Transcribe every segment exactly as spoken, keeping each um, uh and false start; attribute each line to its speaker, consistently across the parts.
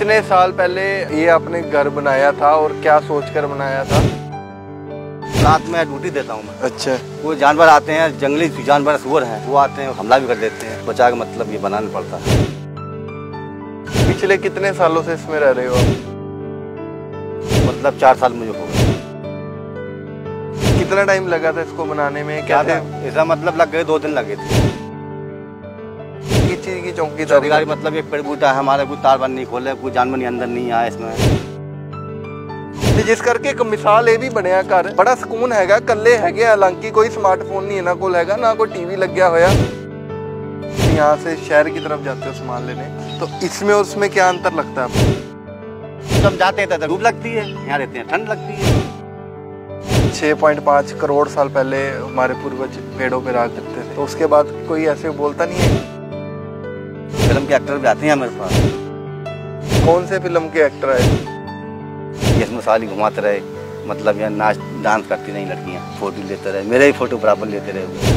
Speaker 1: कितने साल पहले ये आपने घर बनाया था और क्या सोचकर बनाया था?
Speaker 2: रात में ड्यूटी देता हूँ मैं।
Speaker 1: अच्छा।
Speaker 2: वो जानवर आते हैं, जंगली जानवर सुअर हैं, वो आते हैं हमला भी कर देते हैं। बचा के मतलब ये बनाना पड़ता है।
Speaker 1: पिछले कितने सालों से इसमें रह रहे हो आप?
Speaker 2: मतलब चार साल मुझे हो गए।
Speaker 1: कितना टाइम लगा था इसको बनाने में? क्या थे?
Speaker 2: इसका मतलब लग गए दो दिन लगे थे।
Speaker 1: किस चीज की चौकीदारी?
Speaker 2: मतलब एक पेड़ बूटा है हमारे, कोई तार बंद नहीं खोले, कोई जानवर नहीं अंदर नहीं आया इसमें।
Speaker 1: जिस करके एक मिसाल ये भी बनया घर बड़ा सुकून हैगा, कल्ले हैगे, हालांकि कोई स्मार्टफोन नहीं इन्हां कोल हैगा, ना कोई टीवी लग गया होया। यहाँ से शहर की तरफ जाते हो सामान लेने, तो इसमें और उसमें क्या अंतर लगता है आपको?
Speaker 2: जब जाते हैं तो धूप लगती है, यहाँ रहते हैं ठंड लगती है।
Speaker 1: छह पॉइंट पाँच करोड़ साल पहले हमारे पूर्वज पेड़ों पे राज करते थे, तो उसके बाद कोई ऐसे बोलता नहीं है?
Speaker 2: फिल्म के एक्टर भी आते हैं मेरे पास।
Speaker 1: कौन से फिल्म के एक्टर है?
Speaker 2: इसमें साली घुमाते रहे, मतलब यहाँ नाच डांस करती नहीं लड़कियाँ, फोटो लेते रहे, मेरे ही फोटो बराबर लेते रहे।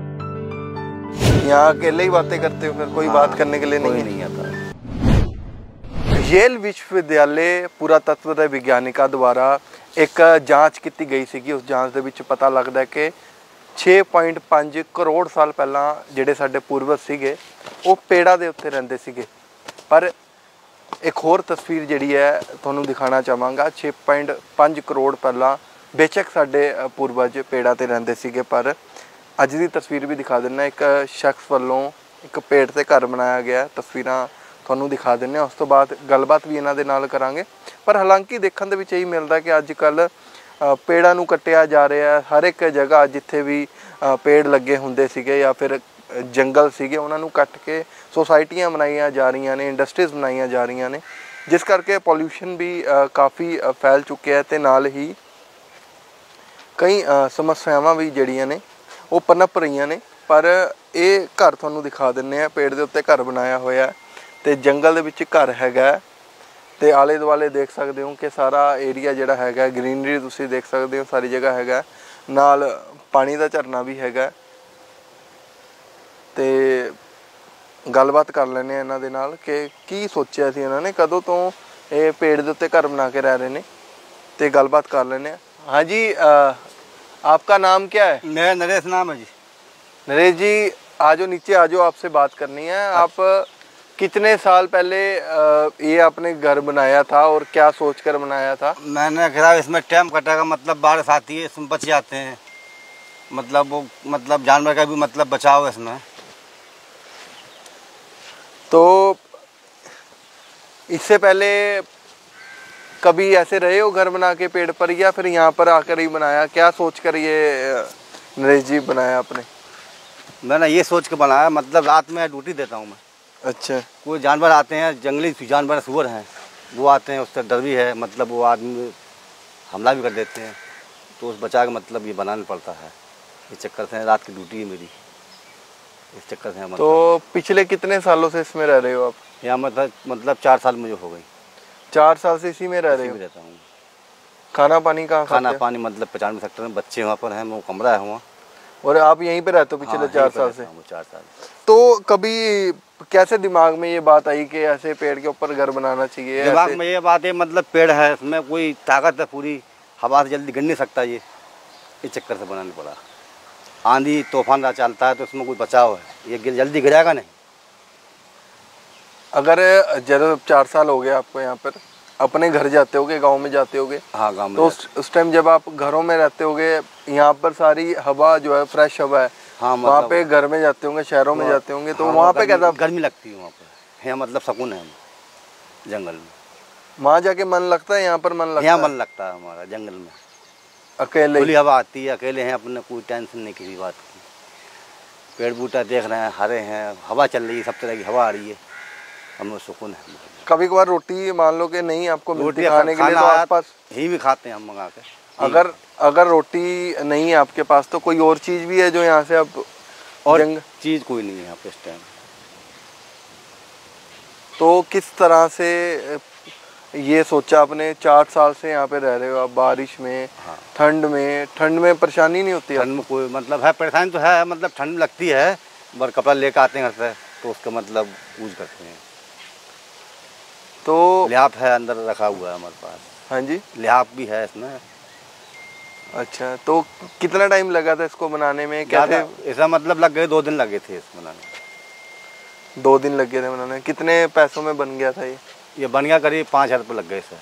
Speaker 1: यहाँ अकेले ही बातें करते हो, फिर कोई
Speaker 2: हाँ,
Speaker 1: बात करने के लिए
Speaker 2: नहीं,
Speaker 1: नहीं
Speaker 2: नहीं आता।
Speaker 1: येल विश्वविद्यालय पुरातत्व विज्ञानिका द्वारा एक जांच की गई सी। उस जांच के विच पता लगता है कि छे पॉइंट पाँच करोड़ साल पहला जिहड़े साडे पूर्वज सीगे वो पेड़ां दे उत्ते रहिंदे सीगे। पर एक होर तस्वीर जिहड़ी है तुहानूं दिखाना चाहांगा। छे पॉइंट पाँच करोड़ पहला बेशक साडे पूर्वज पेड़ां ते रहिंदे सीगे, पर अज दी तस्वीर भी दिखा दिंदा। एक शख्स वालों एक पेड़ ते घर बनाया गया, तस्वीरां तुहानूं दिखा दिंदे। उस तो बाद गलबात भी इन्हां दे नाल करांगे। पर हालांकि देखण दे विच यही मिलदा कि अजकल पेड़ां नूं कट्टिया जा रहा है। हर एक जगह जिथे भी पेड़ लगे हुंदे सीगे या फिर जंगल सीगे उन्हां नूं कट के सोसाइटियां बनाईयां जा रही ने, इंडस्ट्रीज़ बनाईयां जा रही ने, जिस करके पॉल्यूशन भी काफ़ी फैल चुके हैं ते नाल ही कई समस्यावां भी जिहड़ियां ने वो पनप रही ने। पर ये घर तुहानूं दिखा दिंदे आ, पेड़ दे उत्ते घर बनाया होया ते जंगल दे विच घर हैगा ते आले दुआले देख सकते हो कि सारा एरिया जिहड़ा हैगा ग्रीनरी तुसीं देख सकते हो, सारी जगह हैगा, नाल पानी दा झरना भी हैगा। ते गलबात कर लैने आ इन्हां दे नाल कि की सोचिया सी इन्हां ने, कदों तो ये पेड़ दे उत्ते घर बना के रह रहे ने, ते गलबात कर लैने आ। हाँ जी, आ, आपका नाम क्या है?
Speaker 2: मेरा नरेश नाम है जी।
Speaker 1: नरेश जी आ जाओ, नीचे आ जाओ, आपसे बात करनी है। आप कितने साल पहले ये आपने घर बनाया था और क्या सोचकर बनाया था?
Speaker 2: मैंने कहा इसमें टाइम कटेगा, मतलब बारिश आती है इसमें बच जाते हैं, मतलब वो मतलब जानवर का भी मतलब बचाव है इसमें। तो
Speaker 1: इससे पहले कभी ऐसे रहे हो घर बना के पेड़ पर, या फिर यहाँ पर आकर ही बनाया? क्या सोचकर ये नरेश जी बनाया आपने?
Speaker 2: मैंने ये सोच के बनाया, मतलब रात में ड्यूटी देता हूँ मैं।
Speaker 1: अच्छा।
Speaker 2: कोई जानवर आते हैं, जंगली जानवर सुअर हैं, वो आते हैं, उससे डर भी है, मतलब वो आदमी हमला भी कर देते हैं, तो उस बचा के मतलब ये बनाना पड़ता है। इस चक्कर से रात की ड्यूटी है मेरी, इस चक्कर से मतलब।
Speaker 1: तो पिछले कितने सालों से इसमें रह रहे हो आप?
Speaker 2: यहाँ मतलब मतलब चार साल मुझे हो गई।
Speaker 1: चार साल से इसी में रह रहे हो?
Speaker 2: रहता हूँ।
Speaker 1: खाना पानी कहाँ?
Speaker 2: खाना पानी मतलब पचानवे सेक्टर में, बच्चे वहाँ पर हैं, वो कमरा है वहाँ।
Speaker 1: और आप यहीं पे रहते हो पिछले? हाँ, चार साल से?
Speaker 2: चार साल।
Speaker 1: तो कभी कैसे दिमाग में ये बात आई कि ऐसे पेड़ के ऊपर घर बनाना चाहिए?
Speaker 2: दिमाग में ये बात है, मतलब पेड़ है, इसमें कोई ताकत है पूरी, हवा से जल्दी गिर नहीं सकता, ये इस चक्कर से बनाना पड़ा। आंधी तूफान चलता है तो उसमें कोई बचाव है, ये जल्दी गिरेगा नहीं।
Speaker 1: अगर जब चार साल हो गए आपको यहाँ पर, अपने घर जाते होगे, गांव में जाते होगे?
Speaker 2: हाँ, गांव में।
Speaker 1: तो उस टाइम जब आप घरों में रहते होगे, यहाँ पर सारी हवा जो है फ्रेश हवा है। हाँ, मतलब वहाँ पे घर में जाते होंगे, शहरों में जाते होंगे, तो हाँ, वहाँ पे कैसा?
Speaker 2: गर्मी लगती है वहाँ पे, यहाँ मतलब सुकून है जंगल में।
Speaker 1: वहाँ जाके मन लगता है, यहाँ पर मन लगता है?
Speaker 2: यहाँ मन लगता है हमारा जंगल में,
Speaker 1: अकेले
Speaker 2: खुली हवा आती है, अकेले हैं, अपने कोई टेंशन नहीं किसी बात की। पेड़ बूटा देख रहे हैं, हरे हैं, हवा चल रही है, सब तरह की हवा आ रही है, हमें सुकून है।
Speaker 1: कभी कभार रोटी मान लो कि नहीं आपको मिलती खाने के लिए, तो आसपास
Speaker 2: ही भी खाते हैं हम मंगा के।
Speaker 1: अगर अगर रोटी नहीं है आपके पास, तो कोई और चीज़ भी है जो यहाँ से आप?
Speaker 2: और चीज़ कोई नहीं है यहाँ पे इस टाइम।
Speaker 1: तो किस तरह से ये सोचा आपने? चार साल से यहाँ पे रह रहे हो आप, बारिश में, हाँ, ठंड में ठंड में परेशानी नहीं होती?
Speaker 2: ठंड में कोई मतलब है, परेशानी तो है, मतलब ठंड लगती है, पर कपड़ा लेकर आते हैं घर से, तो उसका मतलब यूज करते हैं।
Speaker 1: तो
Speaker 2: लिहाफ है अंदर रखा हुआ है हमारे पास।
Speaker 1: हाँ जी,
Speaker 2: लिहाफ भी है इसमें।
Speaker 1: अच्छा, तो कितना टाइम लगा था इसको बनाने में? कैसे?
Speaker 2: ऐसा मतलब लग गए दो दिन लगे थे इसको बनाने में।
Speaker 1: दो दिन लग गए थे बनाने। कितने पैसों में बन गया था ये?
Speaker 2: ये बन गया करीब पाँच हज़ार रुपये लग गए सर।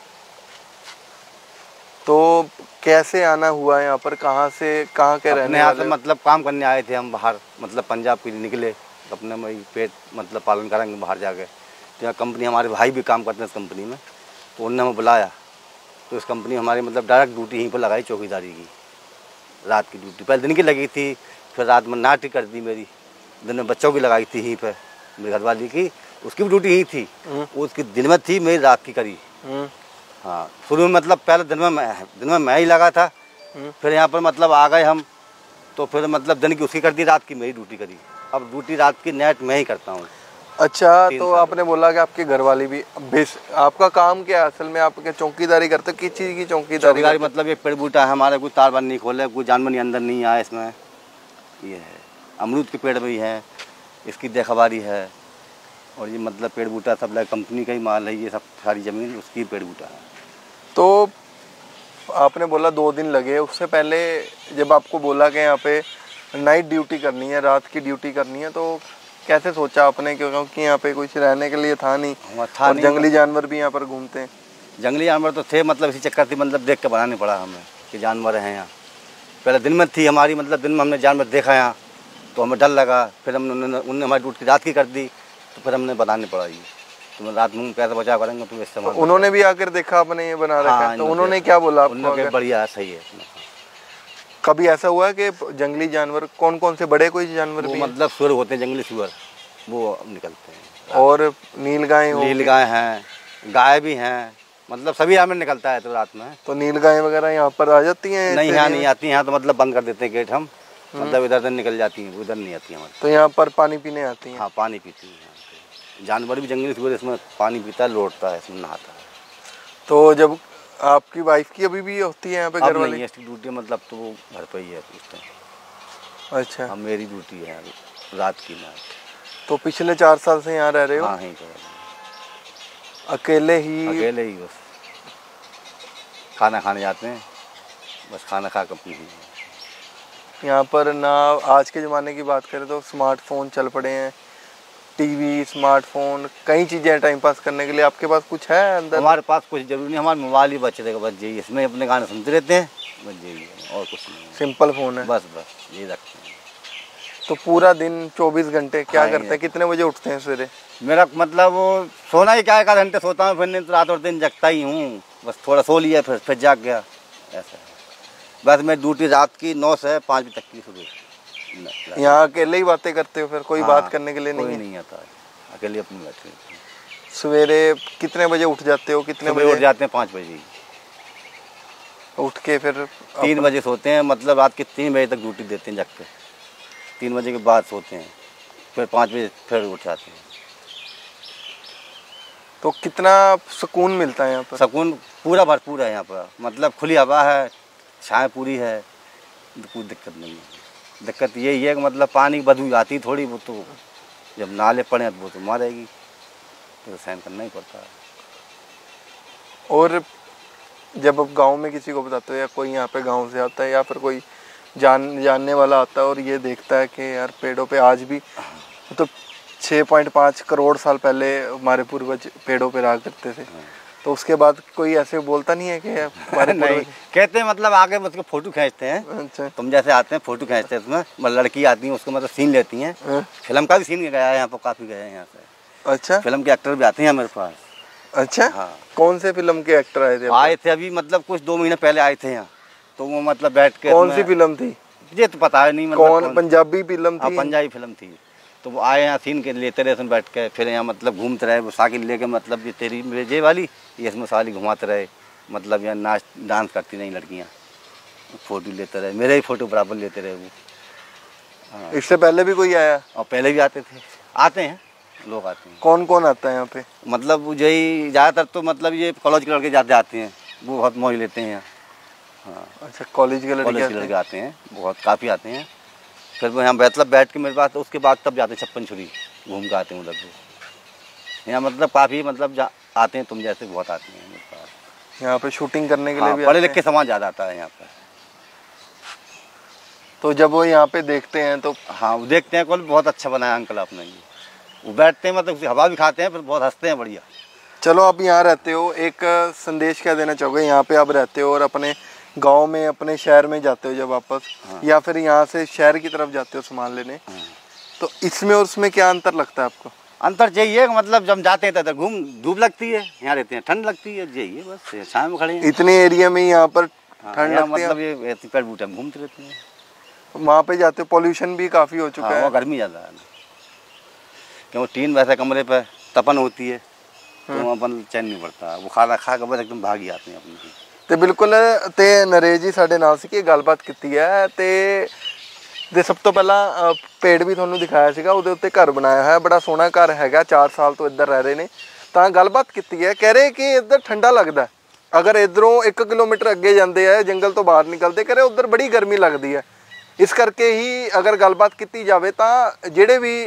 Speaker 1: तो कैसे आना हुआ यहाँ पर? कहाँ से, कहाँ के रहने
Speaker 2: यहाँ
Speaker 1: वाले
Speaker 2: से
Speaker 1: हो?
Speaker 2: मतलब काम करने आए थे हम बाहर, मतलब पंजाब के लिए निकले अपने में पेट मतलब पालन करेंगे बाहर जाके। तो यहाँ कंपनी, हमारे भाई भी काम करते हैं इस कंपनी में, तो उनने हमें बुलाया। तो इस कंपनी हमारी मतलब डायरेक्ट ड्यूटी यहीं पर लगाई, चौकीदारी की, रात की ड्यूटी। पहले दिन की लगी थी, फिर रात में नाइट कर दी मेरी, दिन में बच्चों की लगाई थी यहीं पर, मेरी घरवाली की, उसकी भी ड्यूटी यहीं थी। वो उसकी दिन में थी, मेरी रात की करी। हाँ, शुरू में मतलब पहले दिन में मैं दिन में मैं ही लगा था, फिर यहाँ पर मतलब आ गए हम, तो फिर मतलब दिन की उसकी कर दी, रात की मेरी ड्यूटी करी। अब ड्यूटी रात की नाइट मैं ही करता हूँ।
Speaker 1: अच्छा, तो आपने बोला कि आपके घर वाली भी बेस, आपका काम क्या है असल में? आप क्या चौकीदारी करते हो? किस चीज़ की चौकीदारी?
Speaker 2: चौकीदारी मतलब ये पेड़ बूटा है हमारे, कोई तार बंद नहीं खोले, कोई जानवर नहीं अंदर नहीं आए इसमें। ये है अमरूद के पेड़ भी है, इसकी देखभाली है। और ये मतलब पेड़ बूटा सब लगा, कंपनी का ही माल है ये सब, सारी ज़मीन उसकी पेड़ बूटा है।
Speaker 1: तो आपने बोला दो दिन लगे, उससे पहले जब आपको बोला कि यहाँ पे नाइट ड्यूटी करनी है, रात की ड्यूटी करनी है, तो कैसे सोचा आपने? क्योंकि यहाँ पे कुछ रहने के लिए था नहीं,
Speaker 2: था
Speaker 1: और
Speaker 2: नहीं,
Speaker 1: जंगली जानवर भी यहाँ पर घूमते हैं।
Speaker 2: जंगली जानवर तो थे, मतलब इसी चक्कर थी, मतलब देख के बनाने पड़ा हमें कि जानवर हैं यहाँ। पहले दिन में थी हमारी, मतलब दिन में हमने जानवर देखा यहाँ, तो हमें डर लगा। फिर हमने उन्होंने हमारी ड्यूटी रात की कर दी, तो फिर हमने बनाने पड़ा ये, तो रात में पैसा बचा करेंगे तो इस्तेमाल।
Speaker 1: तो उन्होंने भी आकर देखा आपने ये बना रखा है?
Speaker 2: हाँ,
Speaker 1: तो उन्होंने क्या बोला आपको?
Speaker 2: उन्होंने बढ़िया है, सही है।
Speaker 1: कभी ऐसा हुआ कि जंगली जानवर, कौन कौन से बड़े कोई जानवर भी
Speaker 2: मतलब सुअर होते हैं, जंगली सुअर, वो निकलते हैं।
Speaker 1: और नील गाय हो?
Speaker 2: नील गाय हैं, गाय भी हैं, मतलब सभी यहाँ में निकलता है तो रात में।
Speaker 1: तो नील गाय वगैरह यहाँ पर आ जाती हैं?
Speaker 2: नहीं, यहाँ नहीं आती, यहाँ तो मतलब बंद कर देते हैं गेट हम, मतलब इधर से निकल जाती हैं, उधर नहीं आती हमारे।
Speaker 1: तो यहाँ पर पानी पीने आती हैं?
Speaker 2: हाँ, पानी पीती हैं। जानवर भी जंगली सुअर इसमें पानी पीता है, लौटता है, इसमें नहाता है।
Speaker 1: तो जब आपकी वाइफ की अभी भी होती है यहाँ पे घर वाली?
Speaker 2: इसकी ड्यूटी मतलब तो वो घर पे ही है इस टाइम।
Speaker 1: अच्छा,
Speaker 2: हाँ, मेरी ड्यूटी है रात की नाइट।
Speaker 1: तो पिछले चार साल से यहाँ रह रहे हो?
Speaker 2: हाँ, यहीं पर
Speaker 1: अकेले ही?
Speaker 2: अकेले ही, बस खाना खाने जाते हैं, बस खाना खा कर अपनी।
Speaker 1: यहाँ पर ना आज के ज़माने की बात करें तो स्मार्टफोन चल पड़े हैं, टीवी, स्मार्टफोन, कई चीज़ें टाइम पास करने के लिए। आपके पास कुछ है अंदर?
Speaker 2: हमारे पास कुछ जरूरी नहीं, हमारे मोबाइल ही बच रहेगा, बस यही, इसमें अपने गाने सुनते रहते हैं, बस यही है, और कुछ नहीं।
Speaker 1: सिंपल फ़ोन है?
Speaker 2: बस बस यही रखते हैं।
Speaker 1: तो पूरा दिन चौबीस घंटे क्या
Speaker 2: हाँ,
Speaker 1: करते हैं? कितने बजे उठते हैं सवेरे?
Speaker 2: मेरा मतलब वो सोना ही क्या, एक आध घंटे सोता हूँ, फिर नहीं तो रात और दिन जगता ही हूँ, बस थोड़ा सो लिया फिर फिर जाग गया, ऐसा है। बस मैं ड्यूटी रात की नौ से पाँच बजे तक की सुबह।
Speaker 1: यहाँ अकेले ही बातें करते हो फिर? कोई
Speaker 2: हाँ,
Speaker 1: बात करने के लिए नहीं
Speaker 2: कोई
Speaker 1: है?
Speaker 2: नहीं आता है, अकेले अपनी बैठे।
Speaker 1: सवेरे कितने बजे उठ जाते हो? कितने बजे
Speaker 2: उठ जाते हैं? पाँच बजे।
Speaker 1: उठ के फिर
Speaker 2: तीन बजे सोते हैं, मतलब रात के तीन बजे तक ड्यूटी देते हैं जग के, तीन बजे के बाद सोते हैं, फिर पाँच बजे फिर उठ जाते हैं।
Speaker 1: तो कितना सुकून मिलता है यहाँ पर?
Speaker 2: सुकून पूरा भरपूर है यहाँ पर, मतलब खुली हवा है, छाया पूरी है, कोई दिक्कत नहीं है। दिक्कत यही है कि मतलब पानी की बदबू आती थोड़ी, वो तो जब नाले पड़े वो तो मारेगी, तो सहन करना ही पड़ता है।
Speaker 1: और जब आप गांव में किसी को बताते हो, या कोई यहाँ पे गांव से आता है, या फिर कोई जान जानने वाला आता है और ये देखता है कि यार पेड़ों पे आज भी, तो छः पॉइंट पाँच करोड़ साल पहले हमारे पूर्वज पेड़ों पे रहा करते थे, तो उसके बाद कोई ऐसे बोलता नहीं है कि हमारे
Speaker 2: नहीं कहते हैं, मतलब आगे उसको फोटो खींचते हैं।
Speaker 1: अच्छा,
Speaker 2: तुम जैसे आते हैं फोटो खींचते हैं, उसमें मतलब लड़की आती है, उसको मतलब सीन लेती हैं। फिल्म का भी सीन गया है यहाँ पर, काफ़ी गए हैं यहाँ से।
Speaker 1: अच्छा,
Speaker 2: फिल्म के एक्टर भी आते हैं मेरे पास।
Speaker 1: अच्छा, हाँ। कौन से फिल्म के एक्टर आए थे?
Speaker 2: आए थे अभी, मतलब कुछ दो महीने पहले आए थे यहाँ, तो वो मतलब बैठ के।
Speaker 1: कौन सी फिल्म थी?
Speaker 2: ये तो पता है नहीं, मतलब
Speaker 1: कौन? पंजाबी फिल्म थी?
Speaker 2: पंजाबी फिल्म थी। तो वो आए यहाँ सीन के लेते रहे, सुन बैठ के, फिर यहाँ मतलब घूमते रहे, वो साइकिल लेके, मतलब ये तेरी मेरे वाली, ये इसमें साली घुमाते रहे, मतलब यहाँ नाच डांस करती नहीं लड़कियाँ, फोटो लेते रहे, मेरे ही फोटो बराबर लेते रहे वो। हाँ।
Speaker 1: इससे पहले भी कोई आया?
Speaker 2: और पहले भी आते थे, आते हैं लोग, आते हैं।
Speaker 1: कौन कौन आता है यहाँ पे?
Speaker 2: मतलब यही ज़्यादातर तो मतलब ये कॉलेज के लड़के जाते आते हैं, वो बहुत मौज लेते हैं यहाँ। हाँ,
Speaker 1: अच्छा, कॉलेज के लड़के
Speaker 2: कॉलेज के लड़के आते हैं, बहुत काफ़ी आते हैं। फिर वो यहाँ मतलब बैठ के मेरे पास, तो उसके बाद तब जाते हैं छप्पन छुरी, घूम के आते हैं उधर से। यहाँ मतलब काफ़ी मतलब आते हैं, तुम जैसे बहुत आते हैं मेरे पास।
Speaker 1: यहाँ पे शूटिंग करने के लिए
Speaker 2: हाँ,
Speaker 1: भी
Speaker 2: पढ़े
Speaker 1: आते
Speaker 2: लिख के समाज ज़्यादा आता है यहाँ पर।
Speaker 1: तो जब वो यहाँ पे देखते हैं तो
Speaker 2: हाँ, वो देखते हैं कॉलेज बहुत अच्छा बनाया अंकल आपने ये। वो बैठते हैं, मतलब उसकी हवा भी खाते हैं, फिर बहुत हंसते हैं, बढ़िया।
Speaker 1: चलो आप यहाँ रहते हो, एक संदेश क्या देना चाहोगे? यहाँ पे आप रहते हो और अपने गांव में, अपने शहर में जाते हो जब वापस,
Speaker 2: हाँ।
Speaker 1: या फिर यहाँ से शहर की तरफ जाते हो सामान लेने,
Speaker 2: हाँ।
Speaker 1: तो इसमें और उसमें क्या अंतर लगता है आपको?
Speaker 2: अंतर यही है कि मतलब जब हम जाते हैं तो घूम धूप लगती है, यहाँ रहते हैं ठंड लगती है, यही है बस। छाँव में खड़े हैं
Speaker 1: इतने एरिया में यहाँ पर ठंड
Speaker 2: यहाँ,
Speaker 1: लगती है,
Speaker 2: मतलब ये ऐसे पेड़ बूटे हम घूमते रहते हैं।
Speaker 1: वहाँ पे जाते हो पॉल्यूशन भी काफ़ी हो चुका
Speaker 2: हाँ,
Speaker 1: है।
Speaker 2: वो गर्मी ज़्यादा है ना, क्योंकि टीन वैसे कमरे पे तपन होती है, तो अपन चैन नहीं पड़ता। वो खाना खा के बस एकदम भाग ही आते हैं अपनी।
Speaker 1: ਤੇ ਬਿਲਕੁਲ ਤੇ ਨਰੇਸ਼ ਜੀ ਸਾਡੇ ਨਾਲ ਸੀ ਕਿ ਗੱਲਬਾਤ ਕੀਤੀ ਹੈ ਤੇ ਤੇ ਸਭ ਤੋਂ ਪਹਿਲਾਂ ਪੇੜ ਵੀ ਤੁਹਾਨੂੰ ਦਿਖਾਇਆ ਸੀਗਾ, ਉਹਦੇ ਉੱਤੇ ਘਰ ਬਣਾਇਆ ਹੋਇਆ, ਬੜਾ ਸੋਹਣਾ ਘਰ ਹੈਗਾ, ਚਾਰ ਸਾਲ ਤੋਂ ਇੱਧਰ ਰਹਿ ਰਹੇ ਨੇ। ਤਾਂ ਗੱਲਬਾਤ ਕੀਤੀ ਹੈ, ਕਹਿ ਰਹੇ ਕਿ ਇੱਧਰ ਠੰਡਾ ਲੱਗਦਾ, ਅਗਰ ਇੱਧਰੋਂ ਇੱਕ ਕਿਲੋਮੀਟਰ ਅੱਗੇ ਜਾਂਦੇ ਆ ਜੰਗਲ ਤੋਂ ਬਾਹਰ ਨਿਕਲਦੇ, ਕਹ ਰਹੇ ਉੱਧਰ ਬੜੀ ਗਰਮੀ ਲੱਗਦੀ ਹੈ। ਇਸ ਕਰਕੇ ਹੀ ਅਗਰ ਗੱਲਬਾਤ ਕੀਤੀ ਜਾਵੇ ਤਾਂ ਜਿਹੜੇ ਵੀ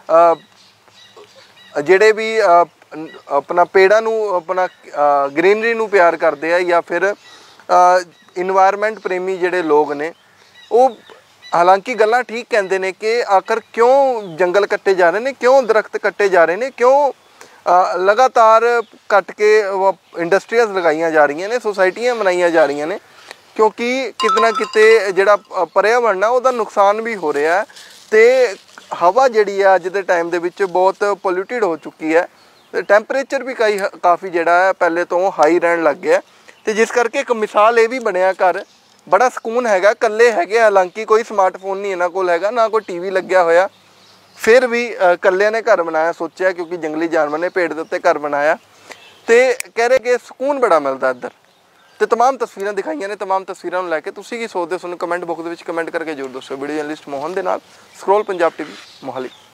Speaker 1: ਜਿਹੜੇ ਵੀ अपना पेड़ा नू अपना ग्रीनरी नू प्यार करते हैं या फिर इन्वायरमेंट प्रेमी जिहड़े लोग ने, वो हालांकि गल्लां ठीक कहंदे ने कि आखिर क्यों जंगल कट्टे जा रहे हैं, क्यों दरख्त कट्टे जा रहे हैं, क्यों लगातार कट के इंडस्ट्रीज लगाईयां जा रही ने, सोसाइटियां बनाईयां जा रही ने, क्योंकि कितना किते जिहड़ा पर्यावरण है उहदा नुकसान भी हो रहा है। तो हवा जिहड़ी है अज दे टाइम दे विच बहुत पोल्यूटिड हो चुकी है, टैंपरेचर भी कई काफ़ी जिहड़ा है पहले तो हाई रहन लग गया। तो जिस करके एक मिसाल ये भी बनया, घर बड़ा सुकून हैगा, कल्ले हैगे, हालांकि कोई स्मार्टफोन नहीं इन्हां कोल हैगा, ना कोई टीवी लग्या होया, फिर भी कल्ले ने घर बनाया, सोचा क्योंकि जंगली जानवर ने पेड़ के उत्ते घर बनाया। तो कह रहे कि सुकून बड़ा मिलता इधर। तो तमाम तस्वीरें दिखाई ने, तमाम तस्वीरों को लैके तुसीं की सोचदे हो, कमेंट बॉक्स में कमेंट करके जरूर दसो। वीडियो जर्नलिस्ट मोहन दे नाल, स्क्रॉल पंजाब टीवी मोहाली।